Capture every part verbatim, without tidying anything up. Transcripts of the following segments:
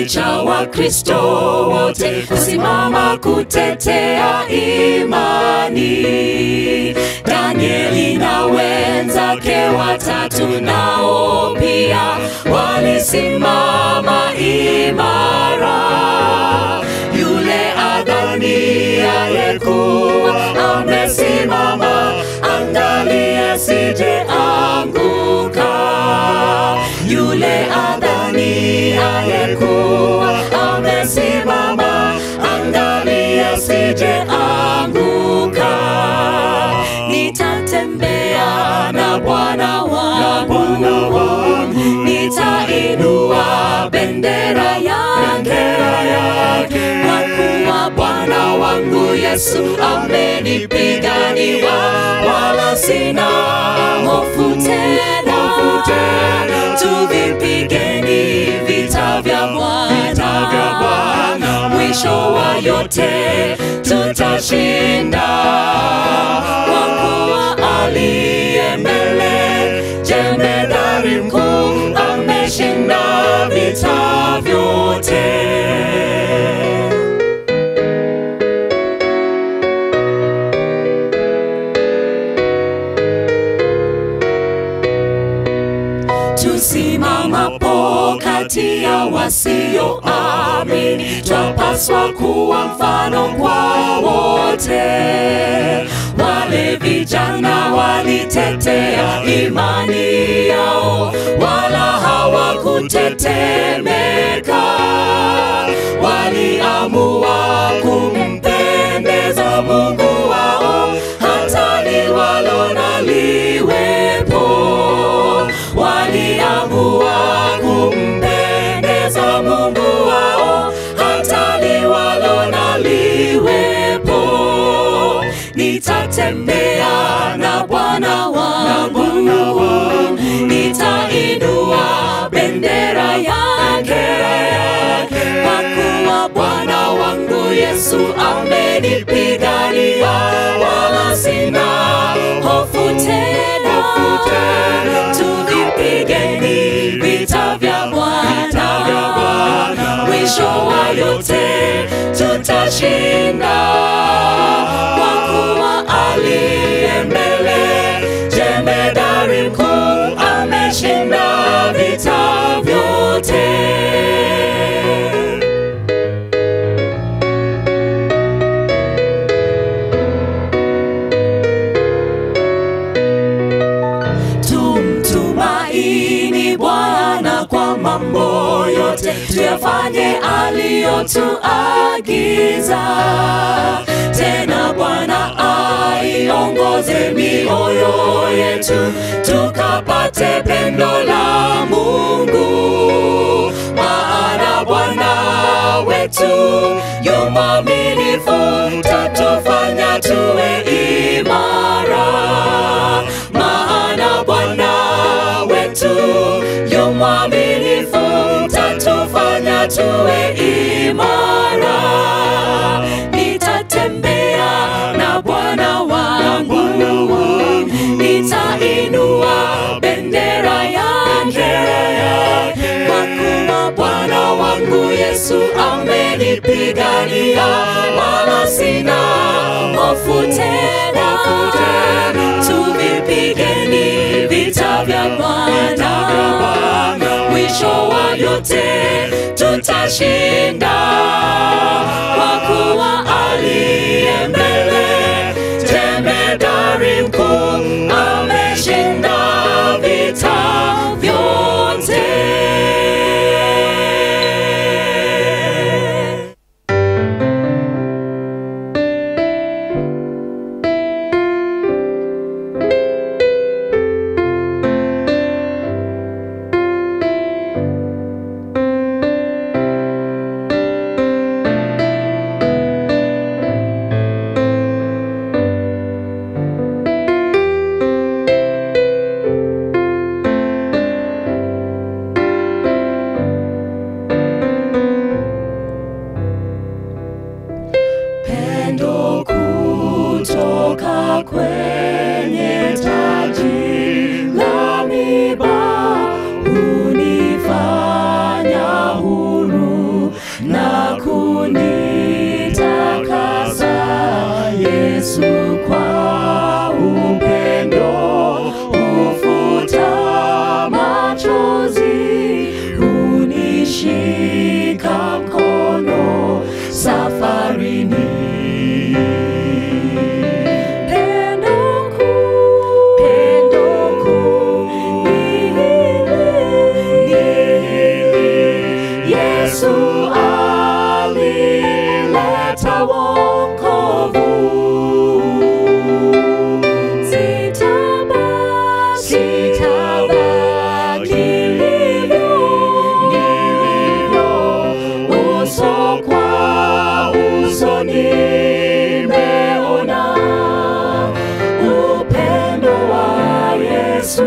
cha Wakristo wote kusimama kutetea imani. Danieli na wenzake watatu nao pia walisimama imara. Yule adhaniaye kuwa amesimama, angalia asije anguka. Yule adhaniaye kuwa amesimama, angalia asije anguka. Nitatembea na Bwana wangu, nitainua bendera yake, kwa kuwa Bwana wangu Yesu amenipigania, wala sina hofu tena. Tuvipigeni vita vya Bwana, mwisho wa yote tutashinda, kwa kuwa aliye mbele, jemedari mkuu, ameshinda vita vyote. Tusimamapo kati ya wasioamini, twapaswa kuwa mfano kwa wote. Wale vijana walitetea imani yao, wala hawakutetemeka. Waliamua kumpendeza Mungu wao, hata liwalo na liwepo. Waliamua kumpendeza Mungu wao, hata liwalo na liwepo. Nitatembea na Bwana wangu, nitainua bendera yake, kwa kuwa Bwana wangu Yesu amenipigania, wala sina hofu tena. Tuvipigeni vita vya Bwana, mwisho wa yote tutashinda, kwa kuwa aliye mbele, jemedari mkuu, ameshinda vita vyote. Tumtumaini Bwana kwa mambo yote, tuyafanye aliyotuagiza. Tena Bwana aiongoze mioyo yetu, tukapate pendo la Mungu. Maana Bwana wetu yu mwaminifu, tatufanya tuwe imara. Maana Bwana wetu yu mwaminifu, tatufanya tuwe imara. Nitatembea na Bwana wangu, nitainua bendera yake, kwa kuwa Bwana wangu Yesu amenipigania, wala sina hofu tena. Tuvipigeni vita vya Bwana, mwisho wa yote tutashinda, kwa kuwa aliye mbele, jemedari mkuu, ameshinda vita vyote. Kwenye taji la miba hunifanya huru. unitakasa Yesu kwa upendo, ufuta machozi, unishika mkono safarini. Pendo kuu, pendo kuu ni hili, Yesu alileta wokovu. Sitabaki, sitabaki nilivyo, nilivyo, uso kwa uso nimeona upendo wa Yesu.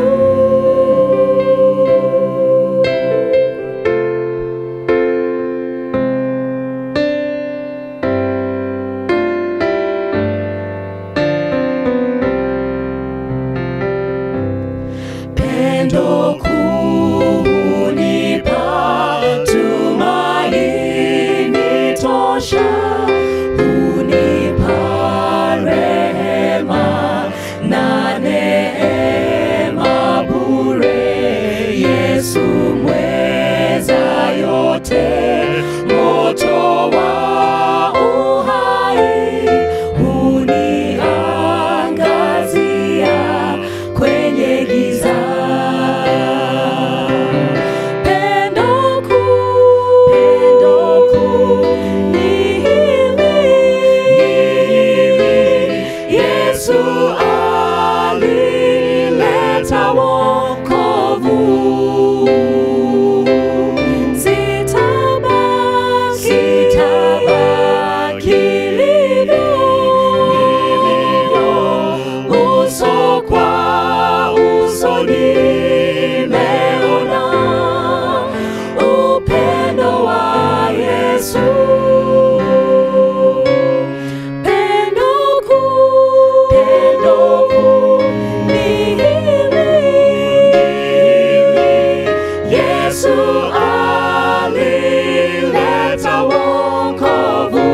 Pendo kuu hunipa tumaini tosha, hunipa rehema na neema bure. Yesu mweza yote, moto wa uhai huniangazia kwenye giza. Pendo kuu, pendo kuu ni hili, Yesu alileta wokovu. Sitabaki, sitabaki nilivyo, nilivyo, uso kwa uso nimeona upendo wa Yesu. Pendo kuu, pendo kuu ni hili, Yesu alileta wokovu.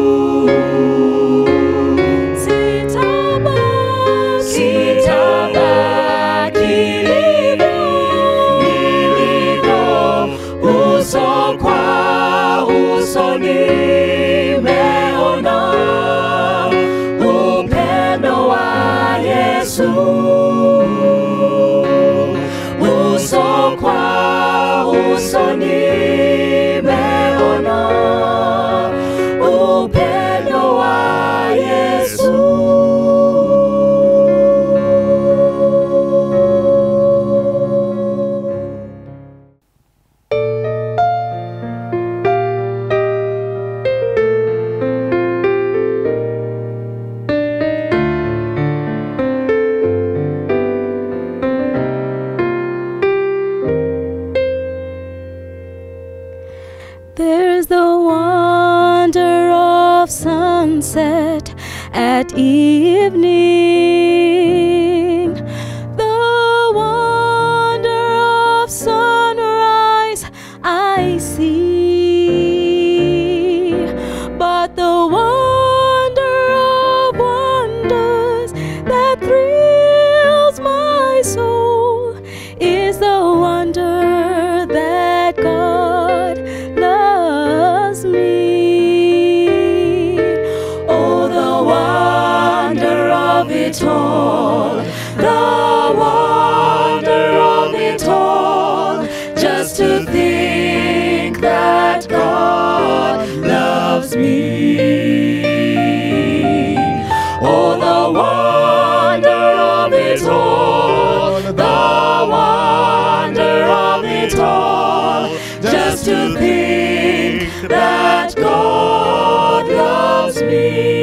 Sitabaki, sitabaki nilivyo, nilivyo, uso kwa uso nimeona upendo wa Yesu. Uso kwa uso nimeona upendo wa Yesu. There's the wonder of sunset at evening, the wonder of sunrise I see, but the wonder of wonders that thrills my soul is the wonder that God loves me. Oh, the wonder of it all, the wonder of it all, just to think that God loves me. Oh, the wonder of it all, the wonder of it all, just to think that God loves me.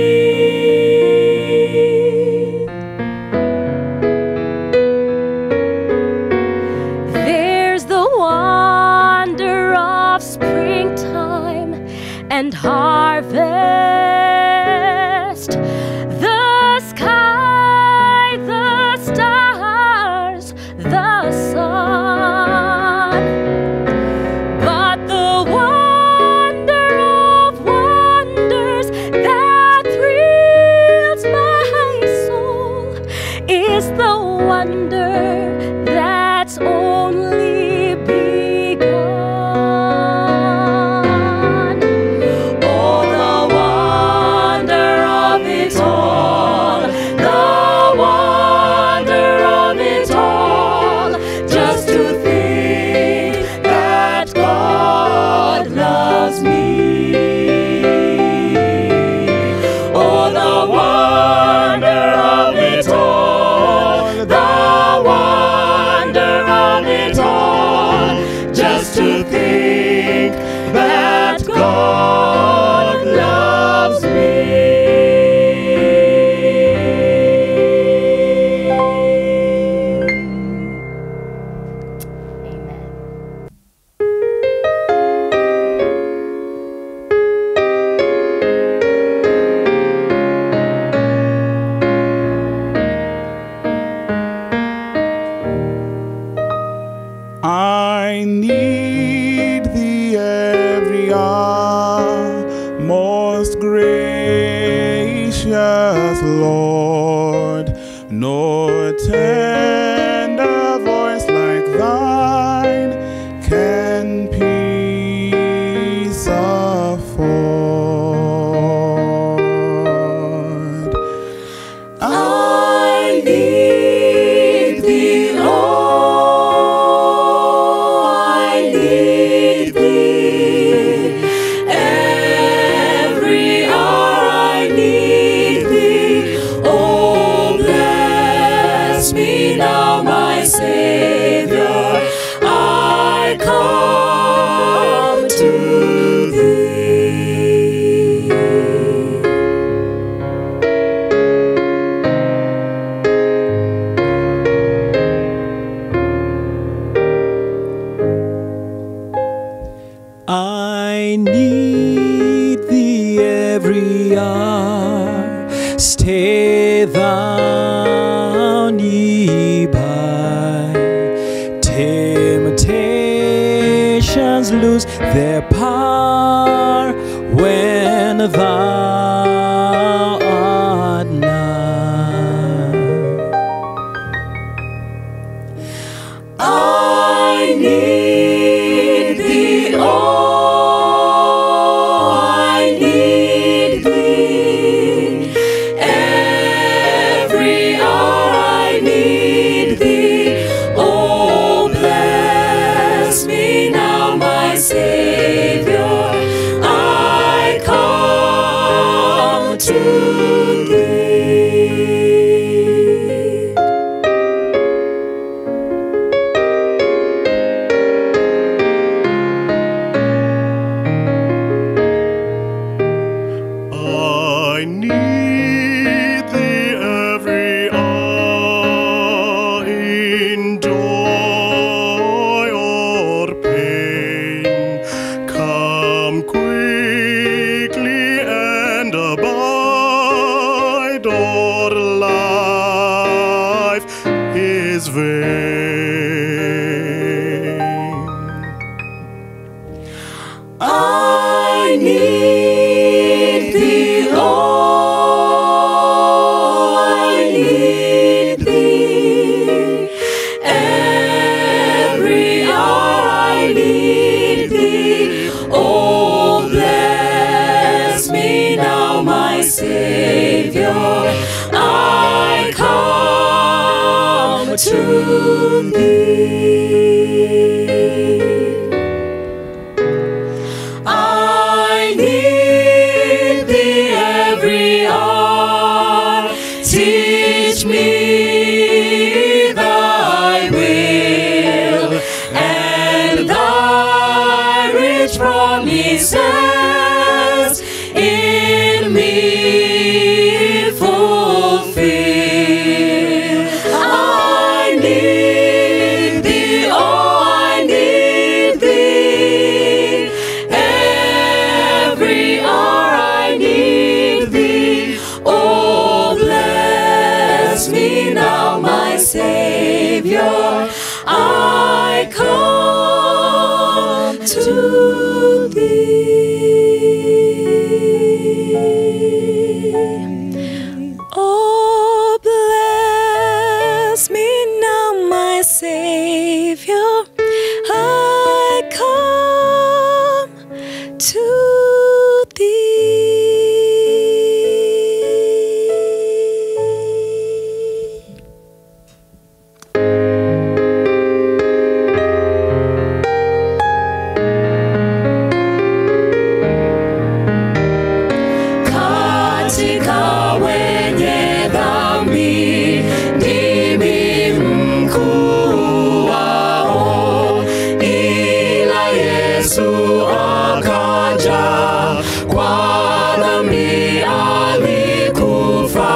There's the wonder of springtime and harvest, the sky, the stars, the sun, but the wonder of what most gracious Lord, no tender voice like thine can peace afford. I need thee, oh, I need thee. Every hour I need thee. Oh, bless me now, my Savior. I come to thee. I need thee every hour. Stay thou nearby. Temptations lose their power when thou art nigh. I need thee, oh, I need thee. Every hour I need thee. Oh, bless me now, my Savior. I come to thee. I need thee every hour in joy or pain. Come quickly and abide, or life is vain. I need thee, oh, I need thee. Every hour I need thee. Oh, bless me now, my Savior. I come to thee. I need thee every hour. Teach me thy will and thy rich promises in me fulfill. I need thee, oh, I need thee. Every hour I need thee. Oh, bless me now, my Savior. I come to thee. Oh, bless me now, my Savior. I come to thee. Katika wenye dhambi ndimi mkuu wao, ila Yesu akaja kwa dhambi, alikufa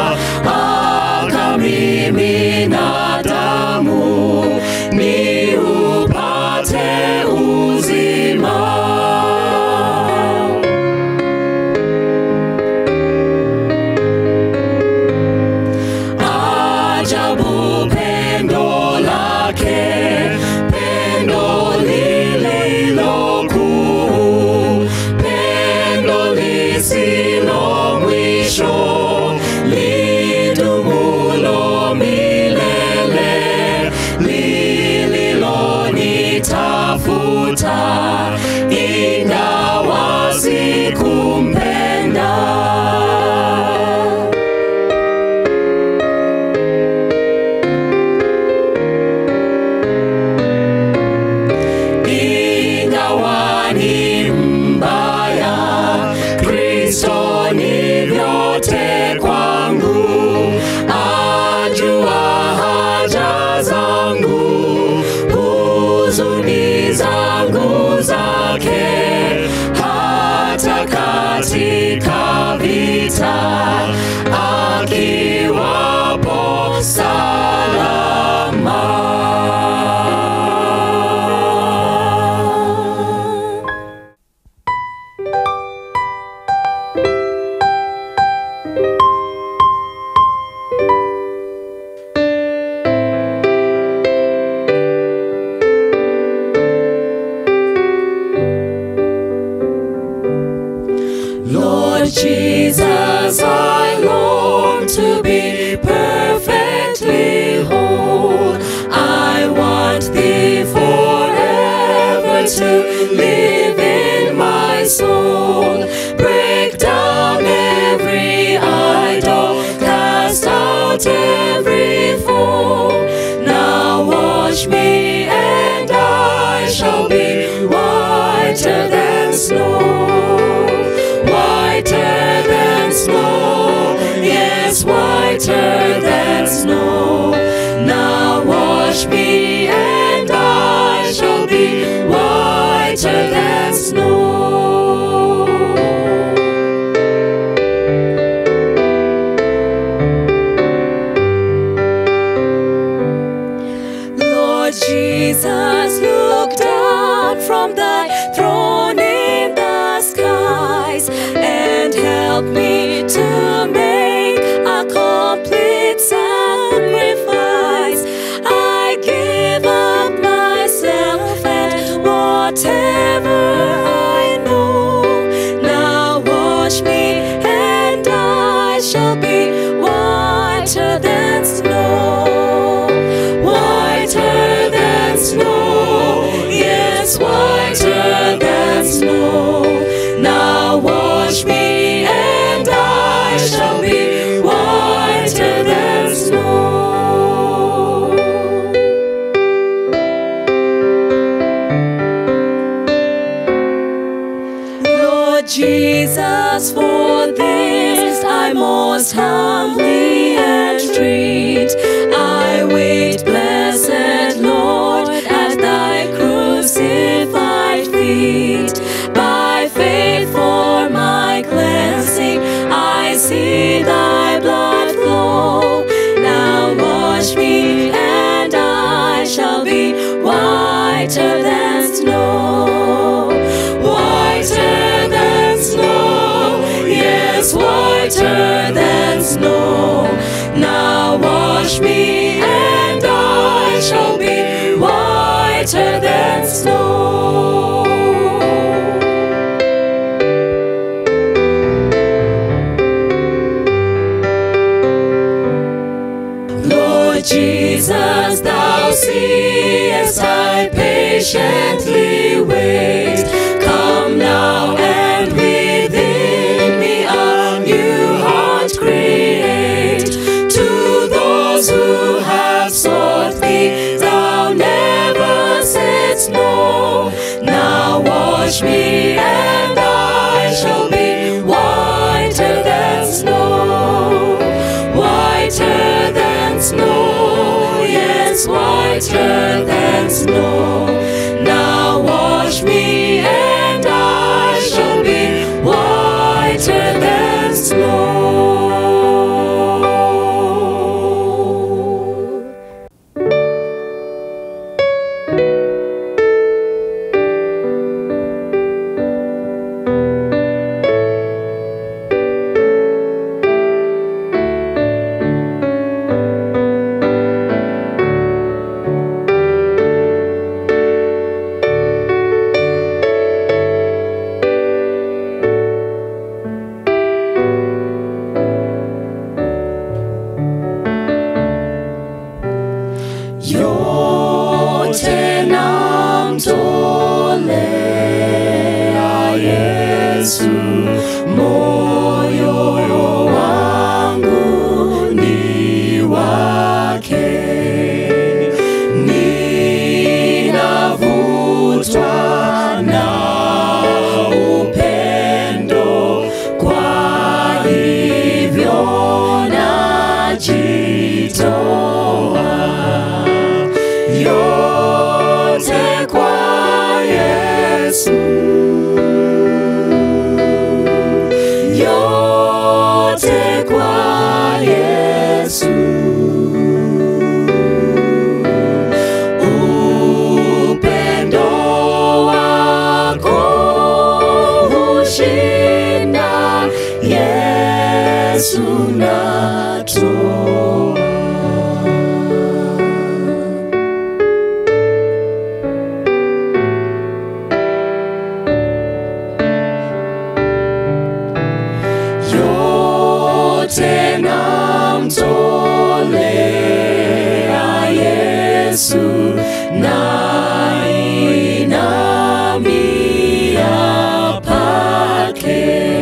akamimina damu ni upate uzima. lisilo mwisho, lidumulo milele, lililonitafuta ingawa sikumpenda. Ingawa ni mbaya, Kristo ni vyote kwangu, ajua haja zangu, huzuni zangu zake, hata katika vita akiwapo salama. Lord Jesus, I long to be perfectly whole. I want Thee forever to live in my soul. Break down every idol, cast out every foe. Now wash me and I shall be whiter than snow. Whiter than snow, yes, whiter than snow. Now wash me and I shall be whiter than snow. Lord Jesus, look down from Thy throne in the skies and help me to make a complete sacrifice. I give up myself and whatever I know. Now wash me and I shall be whiter than snow. Whiter than snow, yes, whiter than snow. Now wash me and I shall be whiter than snow. Lord Jesus, for this I most humbly entreat. I wait, blessed Lord, at Thy crucified feet. By faith for my cleansing, I see Thy blood flow. Now wash me and I shall be whiter than snow. Whiter than snow, yes, whiter than snow. Now wash me and I shall be whiter than snow. Lord Jesus, Thou seest I patiently wait. Come now and within me a new heart create. To those who have sought Thee, Thou never saidst no. Now wash me and I shall be whiter than snow. Whiter than snow, yes, whiter than snow. Now wash yote kwa Yesu. Upendo wako hushinda, Yesu natoa. Yote namtolea Yesu, nainamia pake.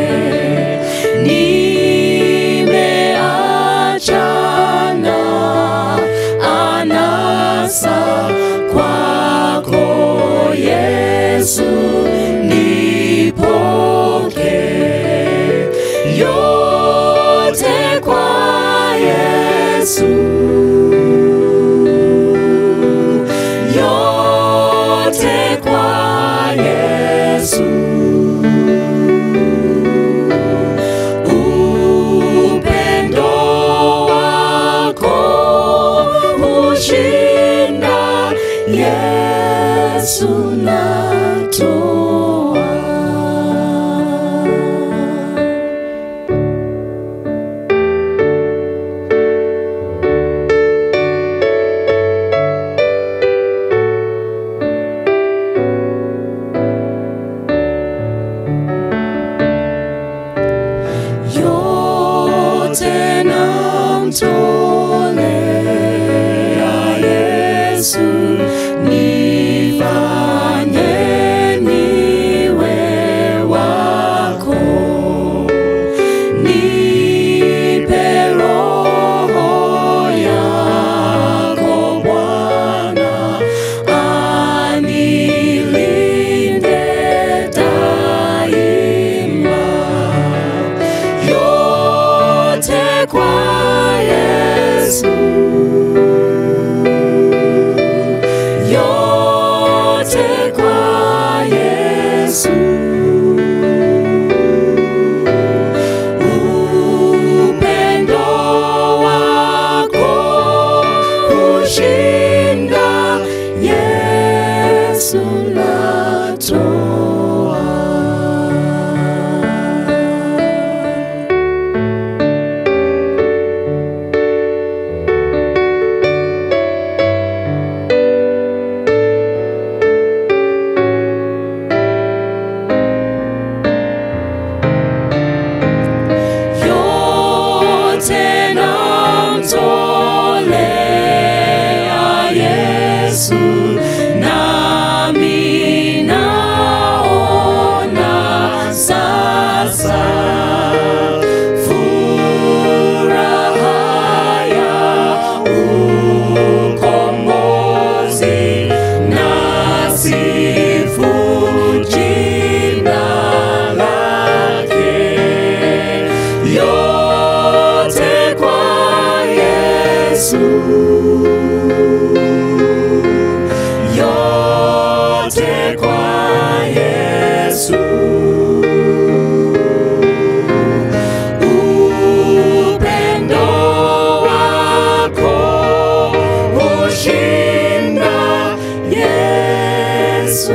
Nimeachana anasa, kwako Yesu nipokee. Yote kwa Yesu, yote kwa Yesu. Upendo wako hushinda, Yesu natoa. Yote namtolea Yesu, nifanye niwe wako. Nipe Roho yako Bwana, anilinde daima. Yote kwa Yesu, yote kwa Yesu. Upendo wako hushinda, Yesu natoa. Yote namtolea Yesu, nami naona sasa furaha ya ukombozi, nasifu jina lake. Yote kwa Yesu, yote kwa Yesu. Upendo wako hushinda, Yesu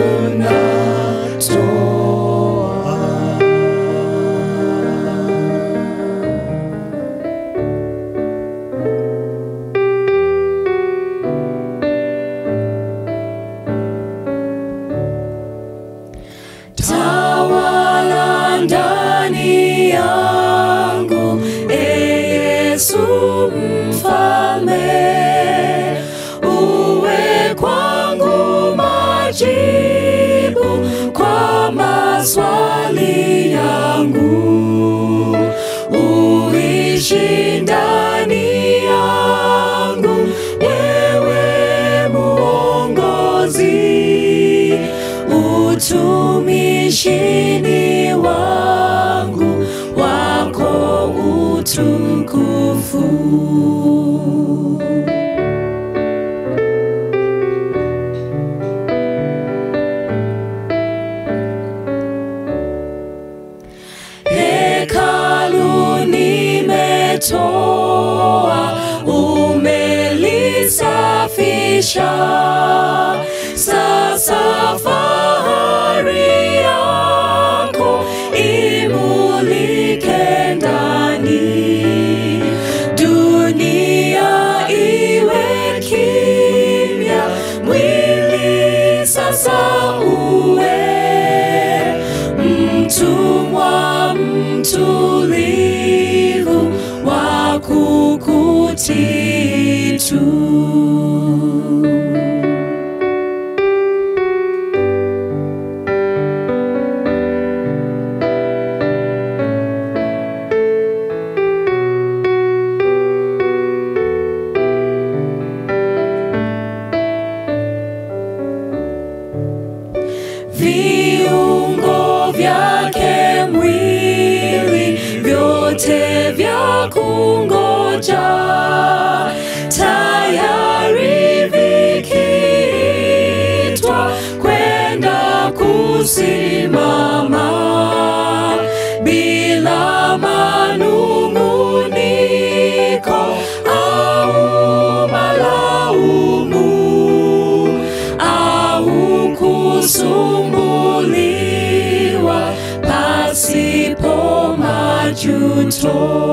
tawala ndani yangu, e Yesu mfalme. Uwe kwangu majibu kwa maswali yangu. Uishi ndani yangu, wewe muongozi. Utumishini wangu, wako utukufu. Heka umelitoa, umelisafisha. Sasa fahari yako imulike ndani, dunia iwe kimya, mwili sasa uwe mtumwa mtulivu wa kukutii tu. Viungo vyake mwili vyote vya kungoja, tayari vikitwa kwenda kusimama, bila manung'uniko au malaumu au kusumbuliwa pasipo majuto.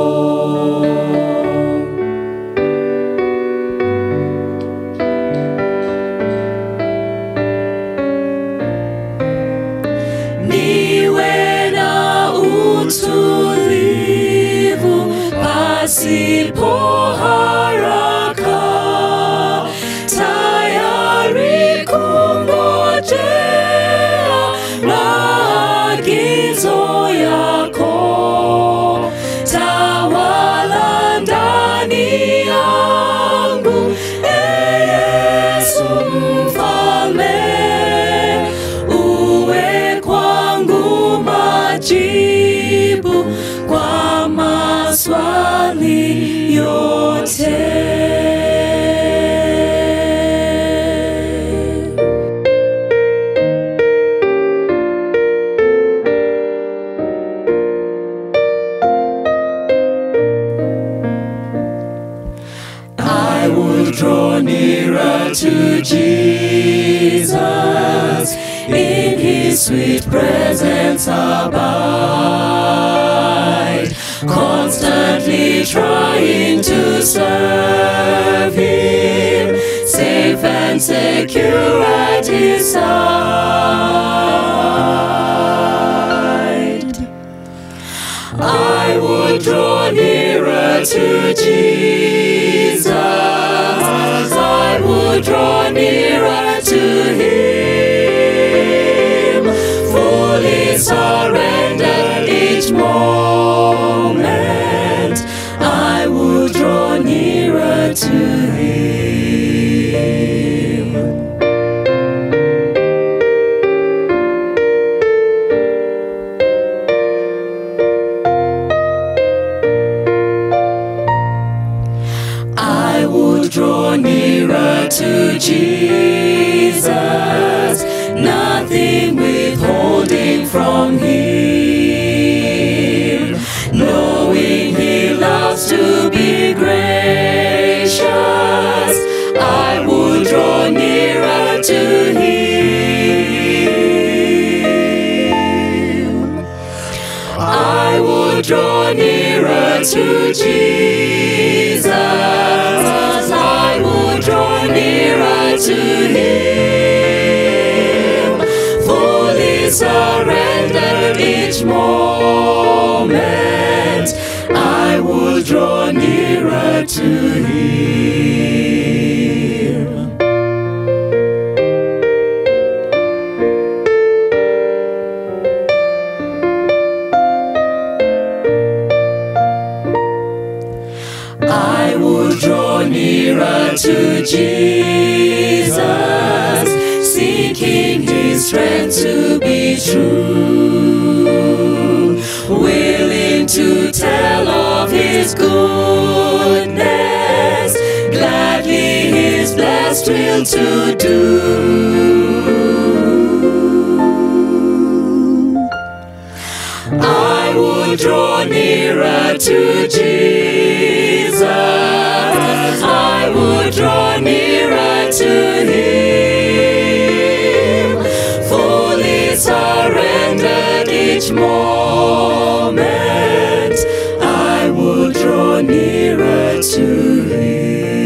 Niwe na utulivu pasipo haraka, tayari kungojea maagizo yako. Tawala ndani yangu, Ee Yesu Mfalme, uwe kwangu majibu kwa maswali yote. I will draw nearer to Jesus, in His sweet presence abide, constantly trying to serve Him, safe and secure at His side. I would draw nearer to Jesus, I would draw nearer to Him, fully surrendered each moment. I would draw nearer to Him. I would draw nearer to Jesus, nothing withholding from Him, knowing He loves to be gracious. I would draw nearer to Him. I would draw nearer to Jesus, I would draw nearer to Him, fully surrendered each moment. I would draw nearer to Him. I would draw nearer to Jesus, seeking His strength to be true, willing to tell of His goodness, gladly His blessed will to do. I would draw nearer to Jesus. I would draw nearer to Him, fully surrendered each moment. I would draw nearer to Him.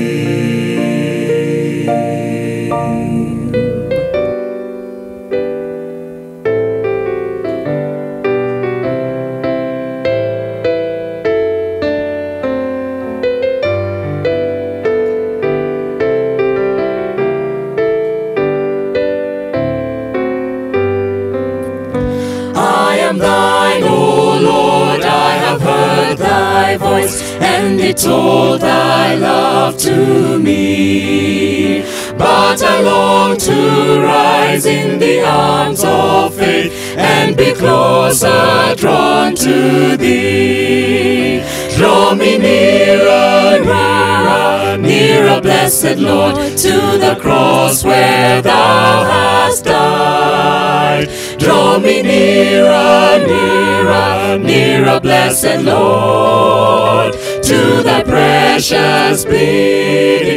Thine, O Lord, I have heard thy voice, and it told thy love to me. But I long to rise in the arms of faith and be closer drawn to thee. Draw me nearer, nearer, nearer, blessed Lord, to the cross where thou hast died. Draw me nearer, nearer, nearer, blessed Lord, to thy precious bleeding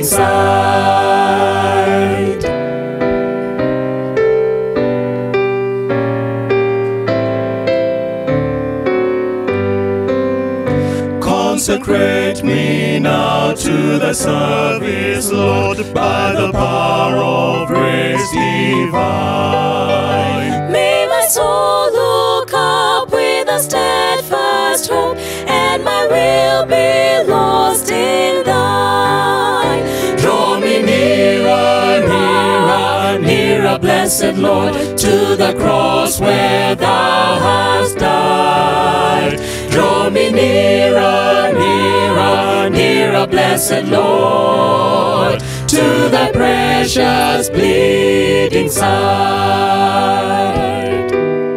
side. Consecrate me now to thy service, Lord, by the power of grace divine. May my soul look up with a steadfast hope, and my will be lost in thine. Draw me nearer, nearer, nearer, blessed Lord, to the cross where thou hast died. Draw me nearer, nearer, nearer, blessed Lord, to thy precious bleeding side.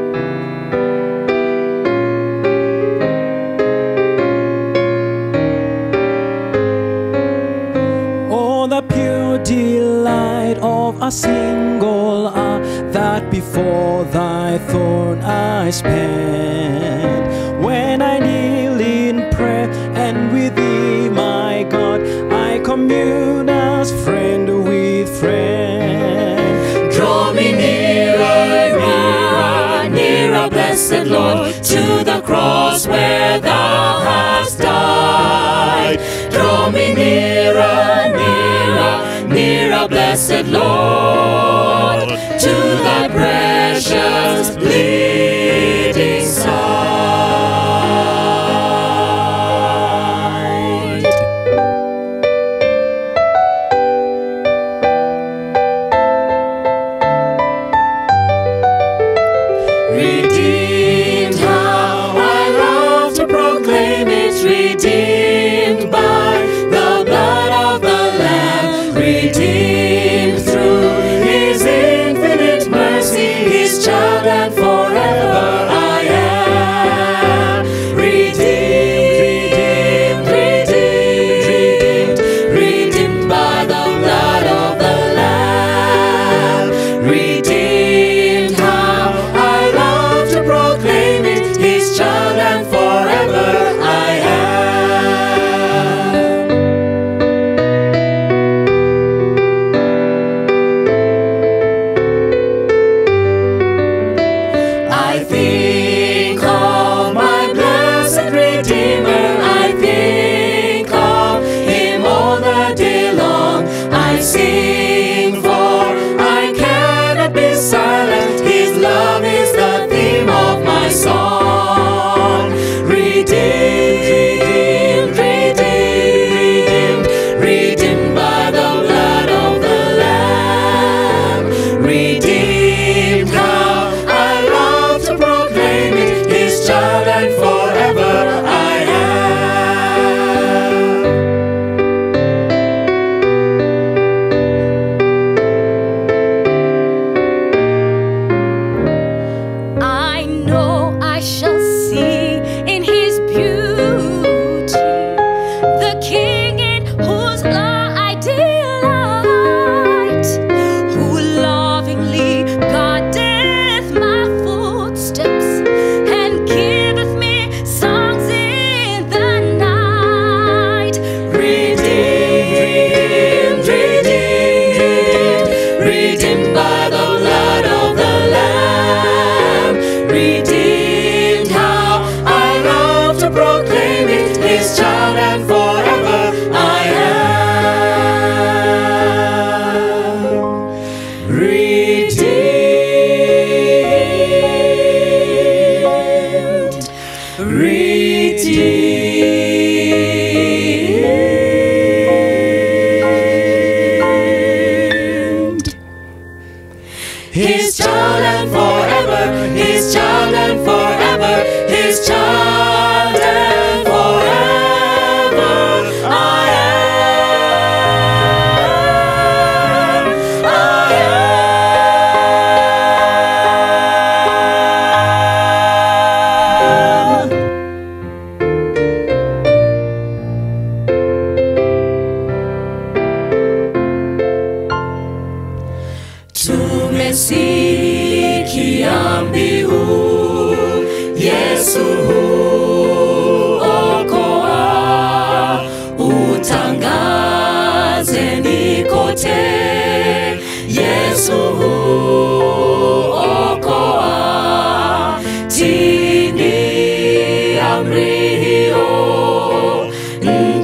Oh, the pure delight of a single hour that before thy throne I spend, when I kneel in prayer and with thee, my God, I commune as friend with friend. Draw me nearer, nearer, nearer, blessed Lord, to the cross where thou hast died. Draw me nearer, nearer, nearer, blessed Lord, to thy precious bleeding side. Redeemed, how I love to proclaim it, redeemed by the blood of the Lamb, redeemed through His infinite mercy, His child, and forever I am.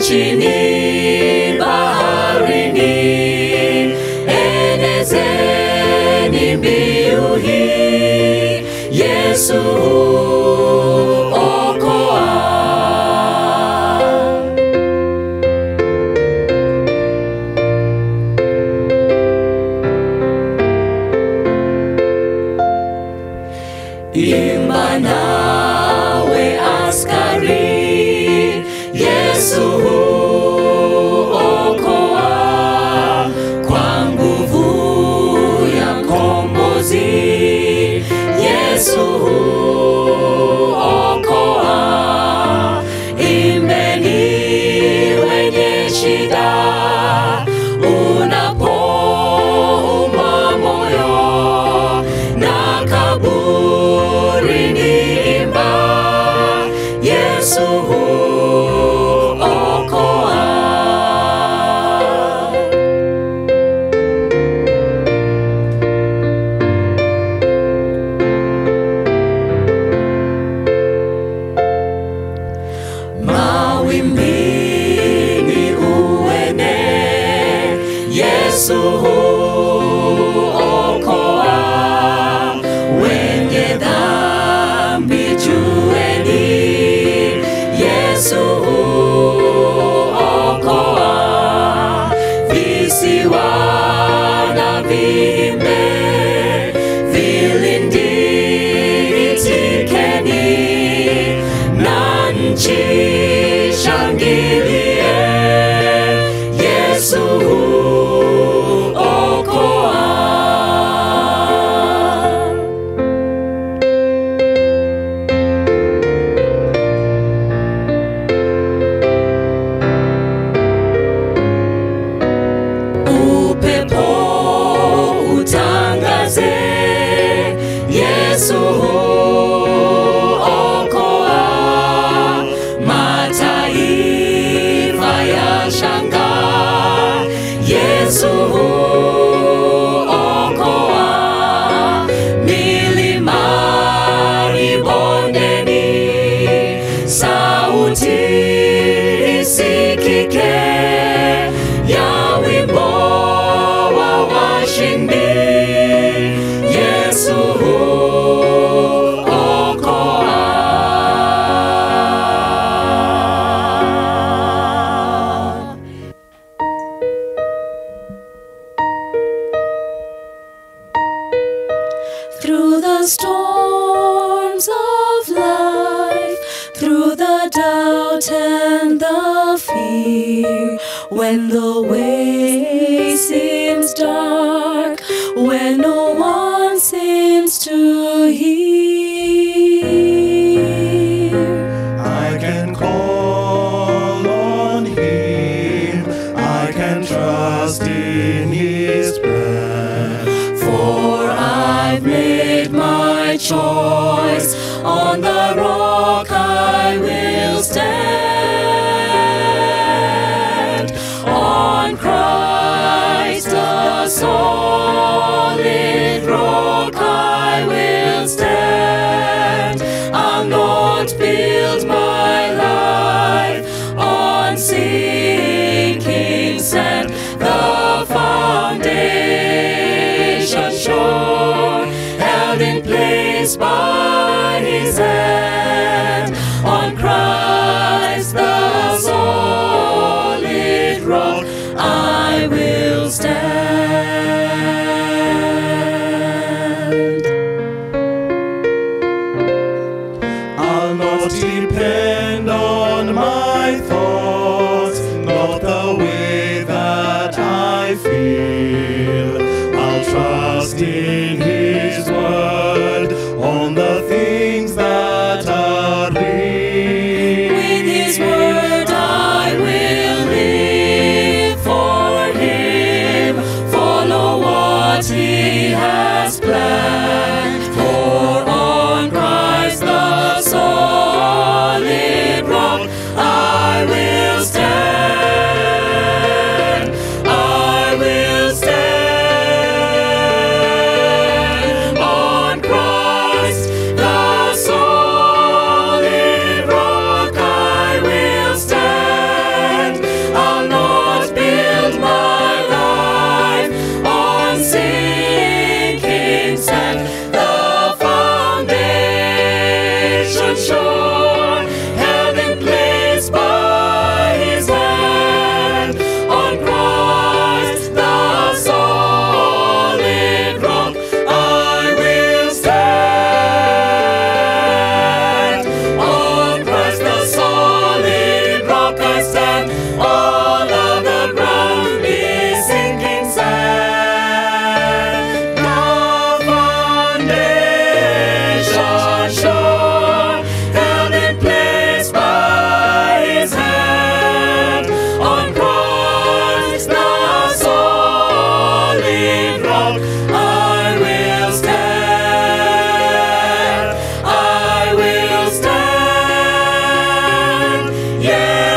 nchini, baharini, enezeni mbiu hii, Yesu okoa. Imba nawe askari, Yesu okoa, kwa nguvu ya mkombozi, Yesu okoa. Imbeni wenye shida, unapouma moyo na kaburini, imba Yesu okoa. Mawimbini uende, Yesu okoa. Wenye dhambi jueni, Yesu okoa. Visiwa na viimbe, vilindi itikeni, na nchi shangilie, Yesu okoa. Upepo utangaze, Yesu okoa. Mataifa yashangaa, Yesu okoa. Milimani, bondeni, sauti isikike ya wimbo wa washindi, Yesu okoa. Through the storms of life, through the doubt and the fear, when the way seems dark, when no one seems to hear, I can call on Him, I can trust in His plan. for I've made my choice, on the rock I will stand, on Christ the solid rock I will stand. I'll not build my life on sinking sand, the foundation sure, held in place by His hand, on Christ the solid rock I will stand. I'll not depend on my thoughts, not the way that I feel. I'll trust in His word, on the things that are real. With His word I will live for Him, follow what He has planned. For on Christ the solid rock I will stand, I will stand, on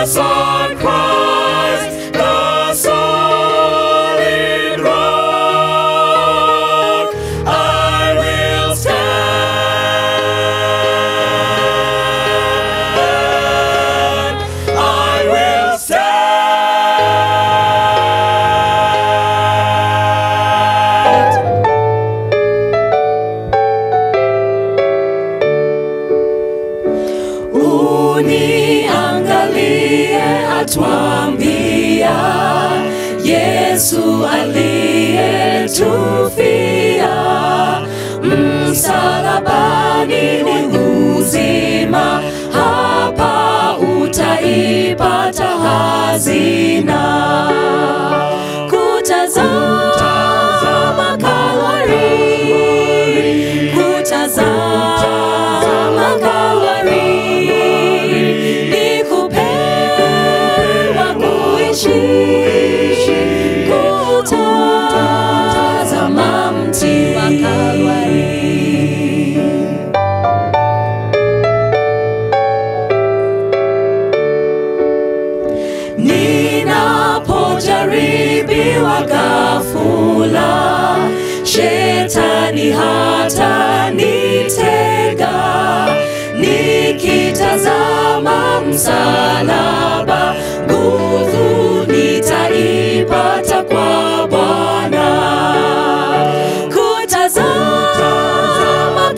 Son Christ, the solid rock, I will stand. I will stand. Uniangalie, atuambia Yesu aliyetufia msalabani ni uzima, hapa utaipata hazina. Kutazama Kalvari, kutazama Kalvari, ni kupewa kuishi, kutazama mti wa Kalvari. Ninapojaribiwa ghafula, shetani hata nitega, nikitazama msalaba, nguvu nitaipata kwa Bwana. Kutazama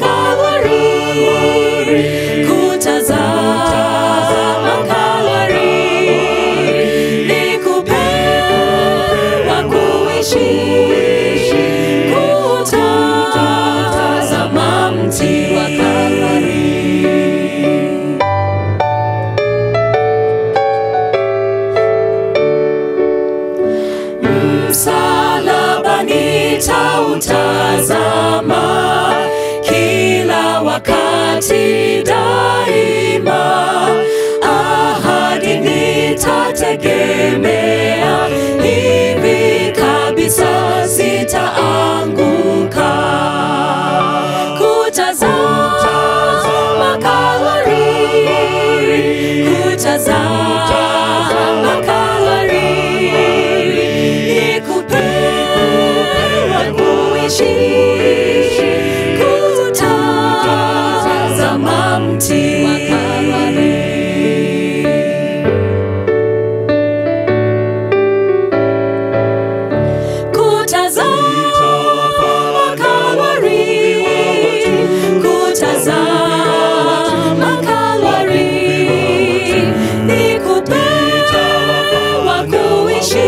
Kalvari, kutazama Kalvari, ni kupewa kuishi, kutazama mti wa Kalvari. Msalaba nitautazama kila wakati daima, ahadi nitategemea, hivi kabisa sitaanguka. Kutazama Kalvari, kutazama Kalvari, ni kupewa kuishi, kutazama mti wa Kalvari. Kutazama Kalvari, kutazama Kalvari, ni kupewa kuishi,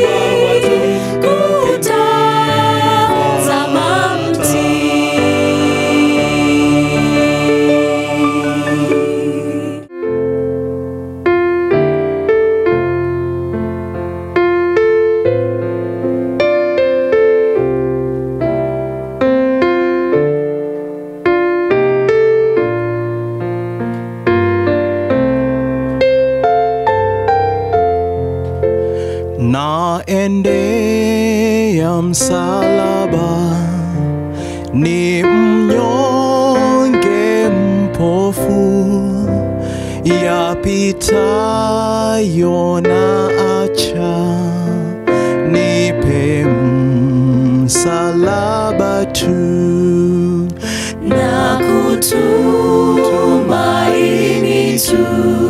kutazama mti. Naendea msalaba, ni mnyonge mpofu, yapitayo na acha, nipe msalaba tu, Na kutumaini tu,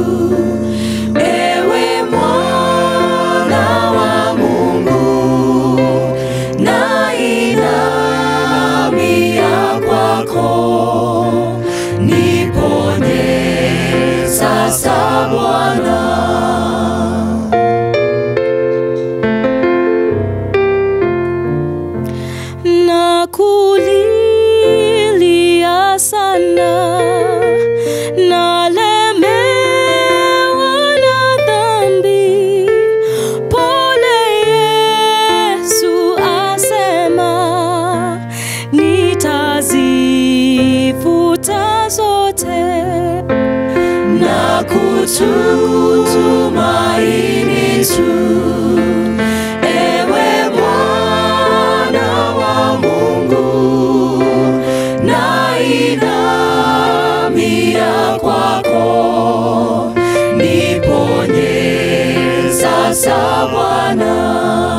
ewe mwana wa Mungu, na inamia kwako, niponye sasa Bwana. Na kulilia sana, nalemewa na dhambi, pole Yesu asema, nitazifuta zote. Na kutumaini tu, ewe mwana wa Mungu, na inamia kwako, niponye sasa Bwana.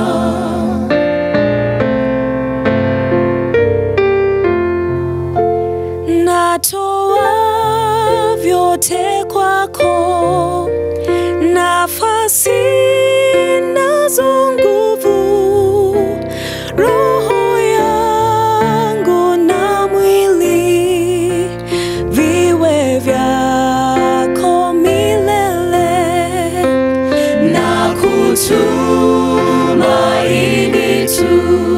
Natoa vyote kwako, nafasi nazo nguvu, roho yangu na mwili viwe vyako milele. Na kutumaini tu,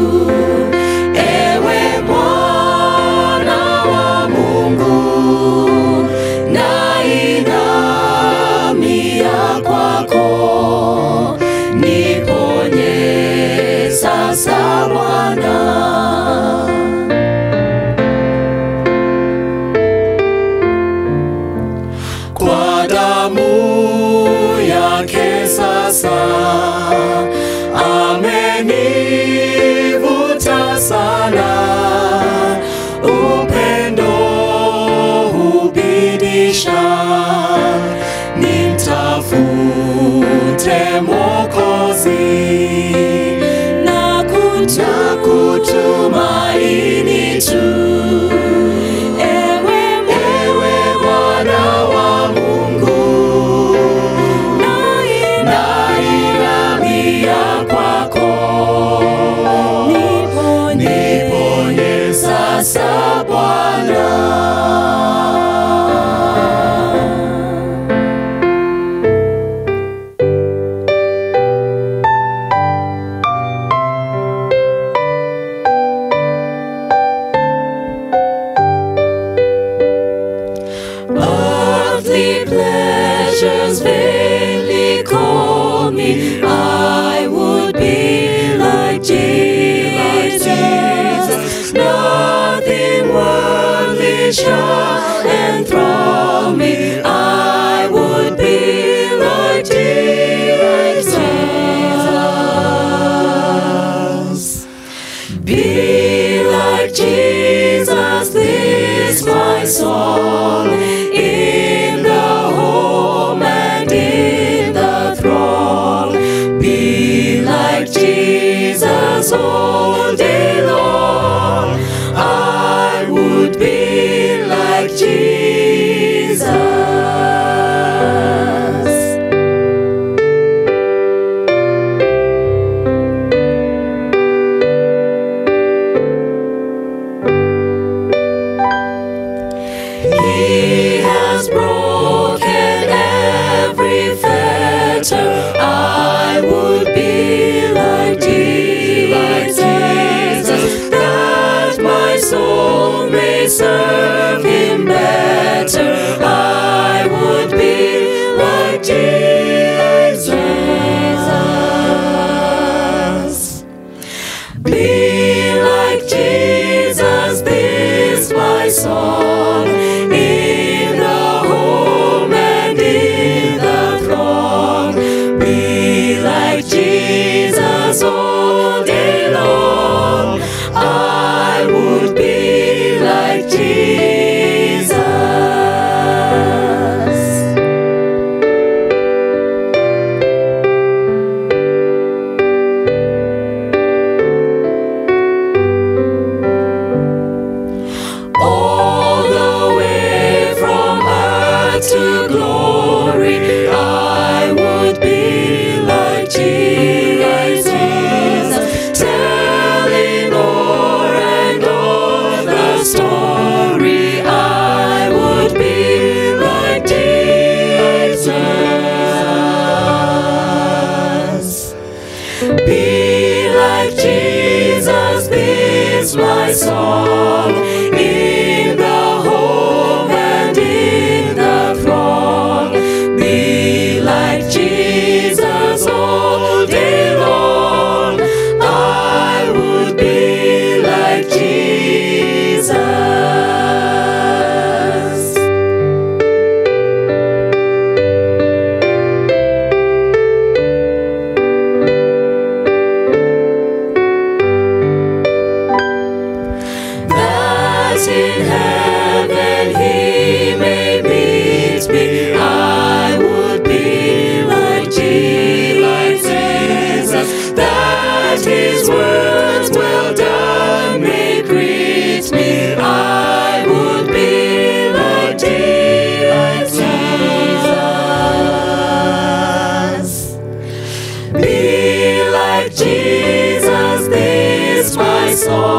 ewe Mwana wa Mungu, nainamia kwako, niponye sasa Bwana. Kwa damu yake sasa amenivuta sana, upendo hubidisha, nimtafute Mwokozi. Na kutumaini tu, ewe Mwana wa Mungu, nainamia kwako, niponye sasa Bwana. Earthly pleasures vainly call me, I would be like Jesus. Nothing worldly shall enthrall me, I would be like Jesus. Be like Jesus, this my song, in the home and in the throng. Be like Jesus all day long, I would be like Jesus. He has broken every fetter, I would be like Jesus, that my soul may serve him better, I would be like Jesus. Be like Jesus, this my song, in the home and in the throng. Be like Jesus all day long, I would be like Jesus. All the way from earth to glory, I would be like Jesus, telling o'er and o'er the story, I would be like Jesus. Be like Jesus, this my song, in the home and in the throng. Be like Jesus all day long, I would be like Jesus. That song.